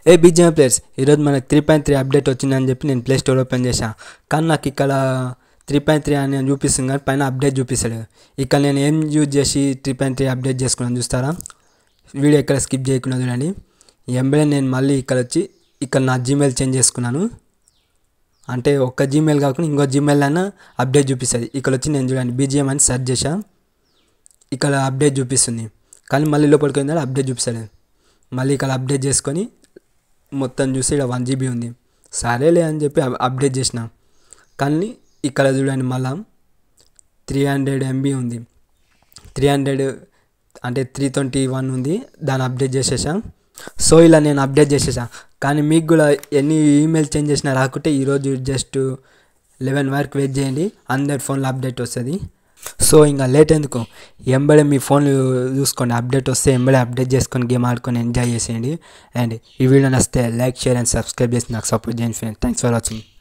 ఏ BGM players ఈరోజు మనకు 3.3 update వచ్చిందని చెప్పి నేను ప్లే స్టోర్ ఓపెన్ చేశాను. కానీ నాకు ఇక్కడ 3.3 అని చూపిస్తుంది కానీ పైన అప్డేట్ చూపిస్తాడు. ఇక్కడ నేను ఏం యూజ్ చేసి 3.3 అప్డేట్ చేసుకున్నాను చూస్తారా? వీడియో ఎక్కడ స్కిప్ చేయకుండా చూడండి. ఎంబడే నేను మళ్ళీ ఇక్కడ వచ్చి ఇక్కడ నా జీమెయిల్ చేంజ్ చేసుకున్నాను. అంటే ఒక్క జీమెయిల్ కాకుండా ఇంకో జీమెయిల్ అయినా అప్డేట్ చూపిస్తుంది. ఇక్కడ వచ్చి నేను చూడండి బీజీఎం అని సెర్చ్ చేశాను. ఇక్కడ అప్డేట్ చూపిస్తుంది కానీ మళ్ళీ లోపలికి వెళ్ళిన అప్డేట్ చూపిస్తాడు. మళ్ళీ ఇక్కడ అప్డేట్ చేసుకొని మొత్తం చూసి ఇక్కడ 1 GB ఉంది. సరేలే అని చెప్పి అప్డేట్ చేసిన. కానీ ఇక్కడ చూడండి మళ్ళా 300 MB ఉంది. 300 అంటే 321 ఉంది. దాన్ని అప్డేట్ చేసేసా. సో ఇలా నేను అప్డేట్ చేసేసా. కానీ మీకు కూడా ఎన్ని ఈమెయిల్ చేంజ్ చేసినా రాకుంటే ఈరోజు జస్ట్ 11 వరకు వెయిట్ చేయండి. అందరి ఫోన్లో అప్డేట్ వస్తుంది. సో ఇంకా లేట్ ఎందుకు, ఎంబడే మీ ఫోన్ చూసుకోండి. అప్డేట్ వస్తే ఎంబడే అప్డేట్ చేసుకొని గేమ్ ఆడుకొని ఎంజాయ్ చేసేయండి. అండ్ ఈ వీడియో నచ్చితే లైక్, షేర్ అండ్ సబ్స్క్రైబ్ చేసి నాకు సపోర్ట్ చేయండి ఫ్రెండ్స్. Thanks for watching.